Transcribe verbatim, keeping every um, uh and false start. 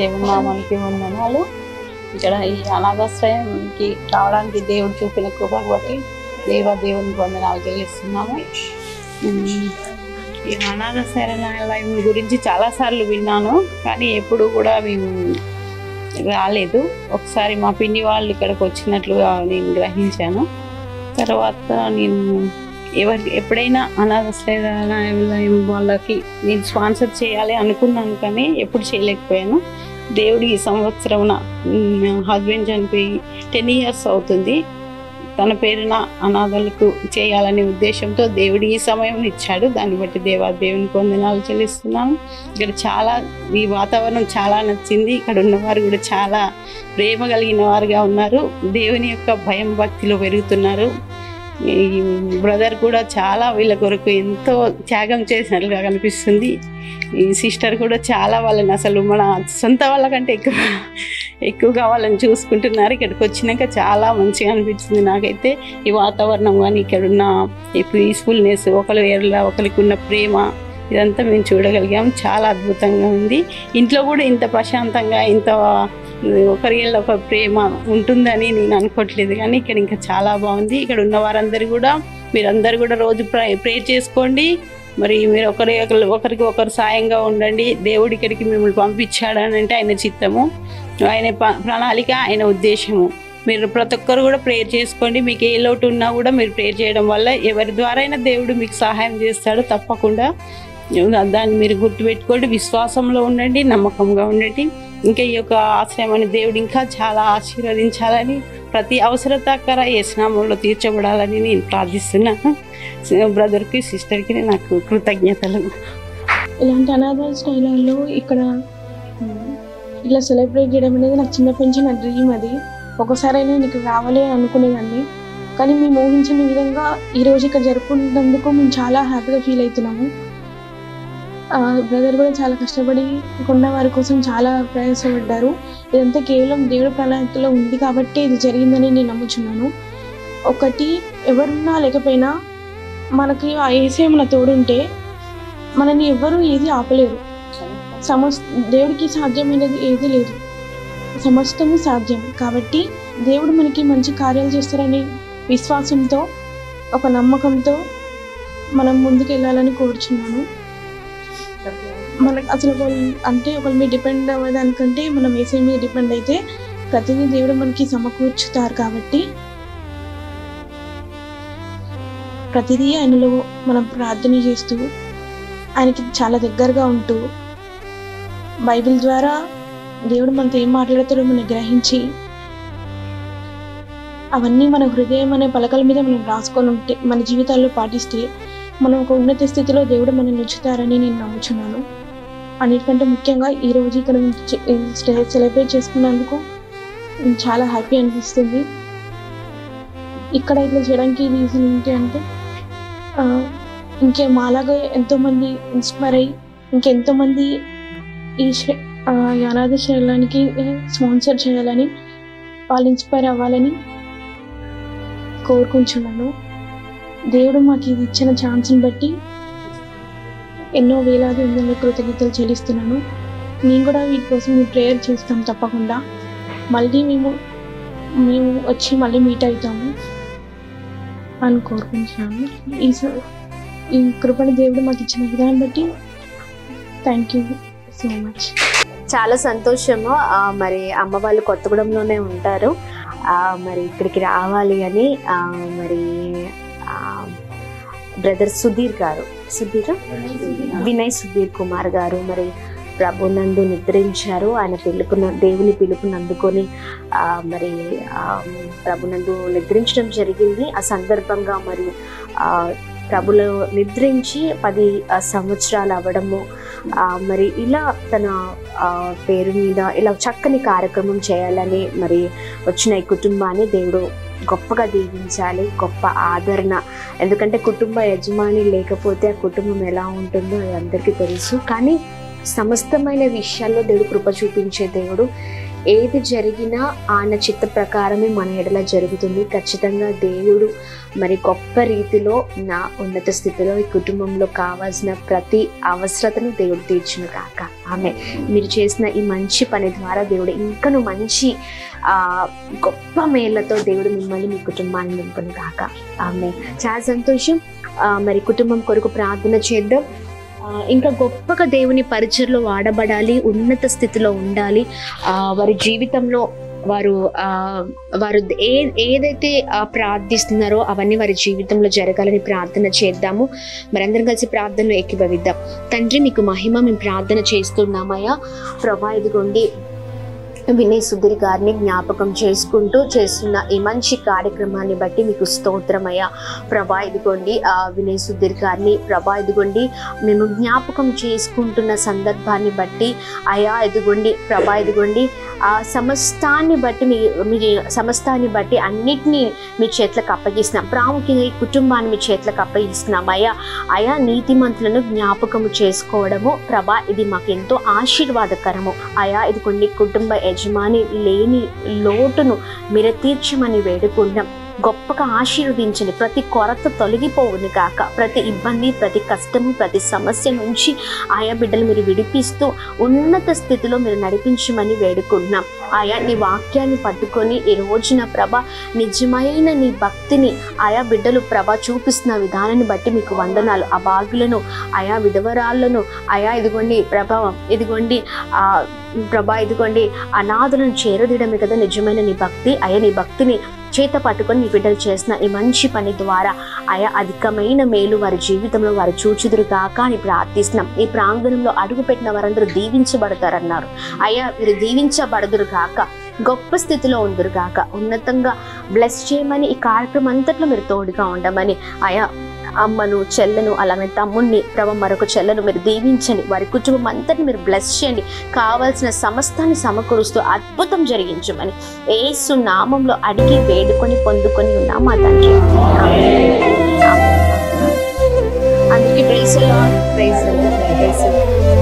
దేవుని నామానికి వందనాలు. ఇక్కడ ఈ అనాథాశ్రయంకి రావడానికి దేవుడు చూపిన కృప బట్టి దేవ దేవునికి వందనాలు చెల్లిస్తున్నాము. ఈ అనాథాశ్రయం గురించి చాలాసార్లు విన్నాను, కానీ ఎప్పుడు కూడా మేము రాలేదు. ఒకసారి మా పిన్ని వాళ్ళు ఇక్కడికి వచ్చినట్లుగా నేను గ్రహించాను. తర్వాత నేను ఎవరికి ఎప్పుడైనా అనాథాశ్రయం వాళ్ళకి నేను స్పాన్సర్ చేయాలి అనుకున్నాను, కానీ ఎప్పుడు చేయలేకపోయాను. దేవుడు ఈ సంవత్సరం హస్బెండ్ చనిపోయి టెన్ ఇయర్స్ అవుతుంది. తన పేరున అనాథలకు చేయాలనే ఉద్దేశంతో దేవుడు ఈ సమయం ఇచ్చాడు. దాన్ని బట్టి దేవా దేవునికి వందనాలు చెల్లిస్తున్నాము. ఇక్కడ చాలా ఈ వాతావరణం చాలా నచ్చింది. ఇక్కడ ఉన్నవారు కూడా చాలా ప్రేమ కలిగిన వారుగా ఉన్నారు. దేవుని యొక్క భయం భక్తిలో పెరుగుతున్నారు. ఈ బ్రదర్ కూడా చాలా వీళ్ళ కొరకు ఎంతో త్యాగం చేసినట్లుగా కనిపిస్తుంది. ఈ సిస్టర్ కూడా చాలా వాళ్ళని అసలు మన సొంత వాళ్ళకంటే ఎక్కువ ఎక్కువగా వాళ్ళని చూసుకుంటున్నారు. ఇక్కడికి వచ్చినాక చాలా మంచిగా అనిపించింది నాకైతే. ఈ వాతావరణం కానీ ఇక్కడున్న ఈ పీస్ఫుల్నెస్, ఒకరి వేరులా ఒకరికి ఉన్న ప్రేమ, ఇదంతా మేము చూడగలిగాం. చాలా అద్భుతంగా ఉంది. ఇంట్లో కూడా ఇంత ప్రశాంతంగా, ఇంత ఒకరి ఒక ప్రేమ ఉంటుందని నేను అనుకోవట్లేదు, కానీ ఇక్కడ ఇంకా చాలా బాగుంది. ఇక్కడ ఉన్న వారందరూ కూడా మీరందరూ కూడా రోజు ప్రే ప్రేయర్ చేసుకోండి. మరి మీరు ఒకరి ఒకరికి ఒకరు సాయంగా ఉండండి. దేవుడు ఇక్కడికి మిమ్మల్ని పంపించాడని అంటే ఆయన చిత్తము, ఆయన ప్రణాళిక, ఆయన ఉద్దేశము. మీరు ప్రతి ఒక్కరు కూడా ప్రేయర్ చేసుకోండి. మీకు ఏ లోటు ఉన్నా కూడా మీరు ప్రేయర్ చేయడం వల్ల ఎవరి ద్వారా అయినా దేవుడు మీకు సహాయం చేస్తాడు తప్పకుండా. దాన్ని మీరు గుర్తుపెట్టుకోండి. విశ్వాసంలో ఉండండి, నమ్మకంగా ఉండండి. ఇంకా ఈ యొక్క ఆశ్రయాన్ని దేవుడు ఇంకా చాలా ఆశీర్వదించాలని, ప్రతి అవసరతకర ఏ స్నామంలో తీర్చబడాలని నేను ప్రార్థిస్తున్నాను. బ్రదర్కి సిస్టర్కి నాకు కృతజ్ఞతలు. ఇలాంటి అనాథాశ్రయాల్లో ఇక్కడ ఇలా సెలబ్రేట్ చేయడం అనేది నాకు చిన్నప్పటి నుంచి నా డ్రీమ్. అది ఒకసారైనా నేను ఇక్కడ రావాలి అని అనుకునేదాన్ని, కానీ మేము ఊహించిన విధంగా ఈరోజు ఇక్కడ జరుపుకున్నందుకు మేము చాలా హ్యాపీగా ఫీల్ అవుతున్నాము. బ్రదర్ కూడా చాలా కష్టపడి కొన్న వారి కోసం చాలా ప్రయాసపడ్డారు. ఇదంతా కేవలం దేవుడి ప్రణాళికలో ఉంది కాబట్టి ఇది జరిగిందని నేను నమ్ముచున్నాను. ఒకటి, ఎవరున్నా లేకపోయినా మనకి ఆ యేసయ్య మన తోడుంటే మనని ఎవ్వరూ ఏది ఆపలేరు. సమస్త దేవుడికి సాధ్యమైనది ఏది లేదు, సమస్తము సాధ్యం. కాబట్టి దేవుడు మనకి మంచి కార్యాలు చేస్తారనే విశ్వాసంతో, ఒక నమ్మకంతో మనం ముందుకు వెళ్ళాలని కోరుచున్నాను. మనకు అసలు అంటే ఒకరి మీద డిపెండ్ అవ్వడానికంటే మనం యేసయ్య మీద డిపెండ్ అయితే ప్రతిదీ దేవుడు మనకి సమకూర్చుతారు. కాబట్టి ప్రతిదీ ఆయనలో మనం ప్రార్థన చేస్తూ, ఆయనకి చాలా దగ్గరగా ఉంటూ, బైబిల్ ద్వారా దేవుడు మనతో ఏం మాట్లాడతాడో మనం గ్రహించి అవన్నీ మన హృదయం అనే పలకల మీద మనం రాసుకొని ఉంటే, మన జీవితాల్లో పాటిస్తే మనం ఒక ఉన్నత స్థితిలో దేవుడు మనల్ని ఉంచుతారని నేను నమ్ముచున్నాను. అన్నిటికంటే ముఖ్యంగా ఈరోజు ఇక్కడ సెలబ్రేట్ చేసుకున్నందుకు చాలా హ్యాపీ అనిపిస్తుంది. ఇక్కడ ఇట్లా చేయడానికి రీజన్ ఏంటి అంటే, ఇంకే మాలాగా ఎంతోమంది ఇన్స్పైర్ అయ్యి ఇంకెంతోమంది ఈ అనాథాశ్రయానికి స్పాన్సర్ చేయాలని, వాళ్ళు ఇన్స్పైర్ అవ్వాలని కోరుకుంటున్నాను. దేవుడు మాకు ఇది ఇచ్చిన ఛాన్స్ని బట్టి ఎన్నో వేలాది వందల కృతజ్ఞతలు చెల్లిస్తున్నాను. మేము కూడా వీటి కోసం మేము ప్రేయర్ చేస్తాం తప్పకుండా. మళ్ళీ మేము మేము వచ్చి మళ్ళీ మీట్ అవుతాము అని కోరుకుంటున్నాను. ఈ ఈ కృపణ దేవుడు మాకు ఇచ్చిన విధానం బట్టి థ్యాంక్ యూ సో మచ్. చాలా సంతోషము. మరి అమ్మ వాళ్ళు కొత్తగూడెంలోనే ఉంటారు. మరి ఇక్కడికి రావాలి అని మరి బ్రదర్ సుధీర్ గారు, సుధీర్ వినయ్ సుధీర్ కుమార్ గారు మరి ప్రభునందు నిద్రించారు. ఆయన పిలుపున దేవుని పిలుపుని అందుకొని మరి ప్రభునందు నిద్రించడం జరిగింది. ఆ సందర్భంగా మరి ప్రభులో నిద్రించి పది సంవత్సరాలు అవ్వడము, మరి ఇలా తన పేరు మీద ఇలా చక్కని కార్యక్రమం చేయాలని మరి వచ్చిన ఈ కుటుంబాన్ని దేవుడు గొప్పగా దీవించాలి. గొప్ప ఆదరణ, ఎందుకంటే కుటుంబ యజమాని లేకపోతే ఆ కుటుంబం ఎలా ఉంటుందో అది అందరికీ తెలుసు. కానీ సమస్తమైన విషయాల్లో దేవుడు కృప చూపించే దేవుడు. ఏది జరిగినా ఆయన చిత్త ప్రకారమే మన ఎడల జరుగుతుంది. ఖచ్చితంగా దేవుడు మరి గొప్ప రీతిలో నా ఉన్నత స్థితిలో ఈ కుటుంబంలో కావాల్సిన ప్రతి అవసరతను దేవుడు తీర్చును కాక. ఆమె మీరు చేసిన ఈ మంచి పని ద్వారా దేవుడు ఇంకను మంచి ఆ గొప్ప మేళ్లతో దేవుడు మిమ్మల్ని మీ కుటుంబాన్ని నింపును గాక. ఆమె చాలా సంతోషం. ఆ మరి కుటుంబం కొరకు ప్రార్థన చేద్దాం. ఇంకా గొప్పగా దేవుని పరిచర్లో వాడబడాలి, ఉన్నత స్థితిలో ఉండాలి. ఆ వారి జీవితంలో వారు ఆ వారు ఏ ఏదైతే ప్రార్థిస్తున్నారో అవన్నీ వారి జీవితంలో జరగాలని ప్రార్థన చేద్దాము. మరందరం కలిసి ప్రార్థనలో ఏకీభవిద్దాం. తండ్రి, మీకు మహిమ మేము ప్రార్థన చేస్తున్నామయ్యా. ప్రభా, ఇదిగోండి వినయ్ సుధీర్ గారిని జ్ఞాపకం చేసుకుంటూ చేస్తున్న ఈ మంచి కార్యక్రమాన్ని బట్టి మీకు స్తోత్రమయ్యా. ప్రభా, ఇదిగోండి ఆ వినయ్ సుధీర్ గారిని ప్రభా ఇదిగోండి మేము జ్ఞాపకం చేసుకుంటున్న సందర్భాన్ని బట్టి అయా ఇదిగోండి ప్రభా ఇదిగోండి ఆ సమస్తాన్ని బట్టి మీ మీ సమస్తాన్ని బట్టి అన్నిటినీ మీ చేతులకు అప్పగిస్తున్నాం. ప్రాముఖ్యంగా ఈ కుటుంబాన్ని మీ చేతులకు అప్పగిస్తున్నాం అయ్యా. అయా నీతిమంతులను జ్ఞాపకము చేసుకోవడము ప్రభా ఇది మాకు ఎంతో ఆశీర్వాదకరము అయా. ఇదిగోండి కుటుంబ యజమాని లేని లోటును మీరు తీర్చమని వేడుకుంటాం. గొప్పగా ఆశీర్వదించండి. ప్రతి కొరత తొలగిపోవును కాక. ప్రతి ఇబ్బంది, ప్రతి కష్టము, ప్రతి సమస్య నుంచి ఆయా బిడ్డలు మీరు విడిపిస్తూ ఉన్నత స్థితిలో మీరు నడిపించమని వేడుకుంటున్నాం. ఆయా నీ వాక్యాన్ని పట్టుకొని ఈ రోజున ప్రభ నిజమైన నీ భక్తిని ఆయా బిడ్డలు ప్రభ చూపిస్తున్న విధానాన్ని బట్టి మీకు వందనాలు. ఆ భాగ్యులను ఆయా విధవరాళ్లను ఆయా ఇదిగోండి ప్రభావం ఇదిగోండి ఆ ప్రభా ఇదిగోండి అనాథులను చేరదీయడమే కదా నిజమైన నీ భక్తి. అయ్యా నీ భక్తిని చేత పట్టుకొని మీ బిడ్డలు చేసిన ఈ మంచి పని ద్వారా ఆయా అధికమైన మేలు వారి జీవితంలో వారు చూచుదురు కాక అని ప్రార్థిస్తున్నాం. ఈ ప్రాంగణంలో అడుగు పెట్టిన వారందరూ దీవించబడతారన్నారు. అయ్యా మీరు దీవించబడదురు కాక, గొప్ప స్థితిలో ఉందరు కాక, ఉన్నతంగా బ్లెస్ చేయమని ఈ కార్యక్రమం అంతట్లో మీరు తోడుగా ఉండమని ఆయా అమ్మను చెల్లెను అలాగే తమ్ముడిని ప్రభ మరొక చెల్లెను మీరు దీవించండి. వారి కుటుంబం అంతటిని మీరు బ్లెస్ చేయండి. కావాల్సిన సమస్తాన్ని సమకూరుస్తూ అద్భుతం జరిగించమని యేసు నామంలో అడిగి వేడుకొని పొందుకొని ఉన్నాం మా తండ్రి. అందరికీ praise the Lord. Praise the lord.